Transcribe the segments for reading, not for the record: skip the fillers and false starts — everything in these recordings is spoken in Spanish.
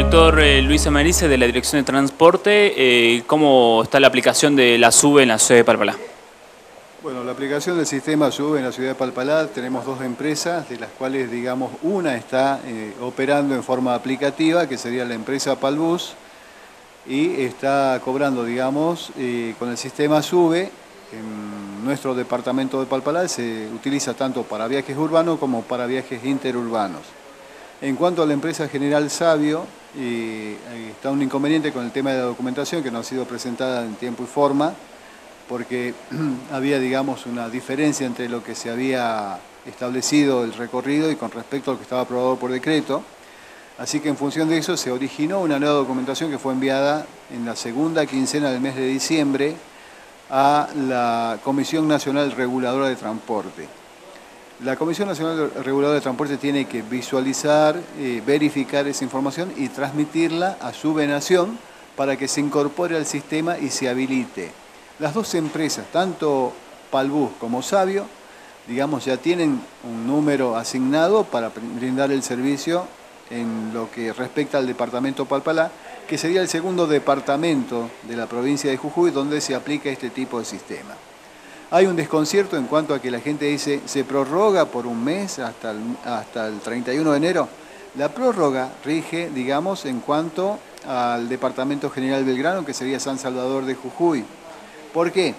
Director Luis Amarice, de la Dirección de Transporte, ¿cómo está la aplicación de la SUBE en la ciudad de Palpalá? Bueno, la aplicación del sistema SUBE en la ciudad de Palpalá, tenemos dos empresas, de las cuales, digamos, una está operando en forma aplicativa, que sería la empresa Palbus, y está cobrando, digamos, con el sistema SUBE. En nuestro departamento de Palpalá se utiliza tanto para viajes urbanos como para viajes interurbanos. En cuanto a la empresa General Sabio, está un inconveniente con el tema de la documentación que no ha sido presentada en tiempo y forma, porque había, digamos, una diferencia entre lo que se había establecido el recorrido y con respecto a lo que estaba aprobado por decreto. Así que en función de eso se originó una nueva documentación que fue enviada en la segunda quincena del mes de diciembre a la Comisión Nacional Reguladora de Transporte. La Comisión Nacional Reguladora de Transporte tiene que visualizar, verificar esa información y transmitirla a SUBE Nación para que se incorpore al sistema y se habilite. Las dos empresas, tanto Palbus como Sabio, digamos, ya tienen un número asignado para brindar el servicio en lo que respecta al departamento Palpalá, que sería el segundo departamento de la provincia de Jujuy donde se aplica este tipo de sistema. Hay un desconcierto en cuanto a que la gente dice, se prorroga por un mes hasta el 31 de enero. La prórroga rige, digamos, en cuanto al Departamento General Belgrano, que sería San Salvador de Jujuy. ¿Por qué?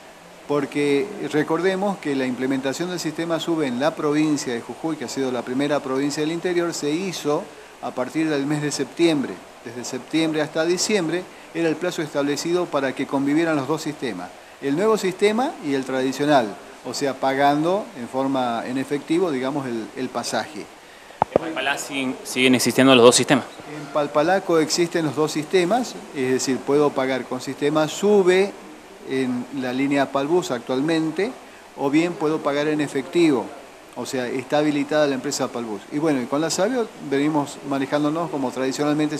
Porque recordemos que la implementación del sistema SUBE en la provincia de Jujuy, que ha sido la primera provincia del interior, se hizo a partir del mes de septiembre. Desde septiembre hasta diciembre era el plazo establecido para que convivieran los dos sistemas. El nuevo sistema y el tradicional, o sea, pagando en efectivo, digamos, el pasaje. ¿En Palpalá siguen existiendo los dos sistemas? En Palpalá coexisten los dos sistemas, es decir, puedo pagar con sistema SUBE en la línea Palbus actualmente, o bien puedo pagar en efectivo, o sea, está habilitada la empresa Palbus. Y bueno, y con la Sabio venimos manejándonos como tradicionalmente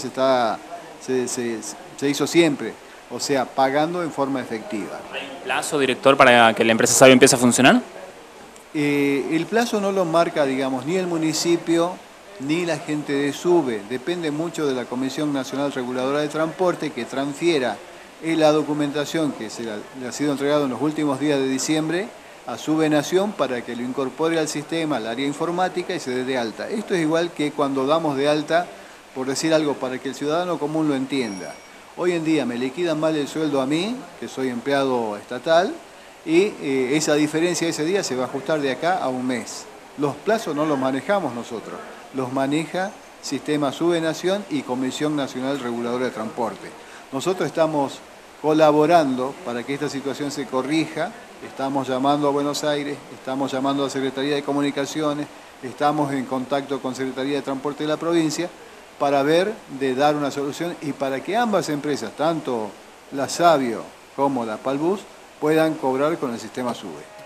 se hizo siempre. O sea, pagando en forma efectiva. ¿Hay un plazo, director, para que la empresa Sabio empiece a funcionar? El plazo no lo marca, digamos, ni el municipio ni la gente de SUBE. Depende mucho de la Comisión Nacional Reguladora de Transporte que transfiera la documentación que le ha sido entregada en los últimos días de diciembre a SUBE Nación para que lo incorpore al sistema, al área informática y se dé de alta. Esto es igual que cuando damos de alta, por decir algo, para que el ciudadano común lo entienda. Hoy en día me liquidan mal el sueldo a mí, que soy empleado estatal, y esa diferencia ese día se va a ajustar de acá a un mes. Los plazos no los manejamos nosotros, los maneja Sistema SUBE Nación y Comisión Nacional Reguladora de Transporte. Nosotros estamos colaborando para que esta situación se corrija, estamos llamando a Buenos Aires, estamos llamando a Secretaría de Comunicaciones, estamos en contacto con Secretaría de Transporte de la provincia, para ver de dar una solución y para que ambas empresas, tanto la Sabio como la Palbus, puedan cobrar con el sistema SUBE.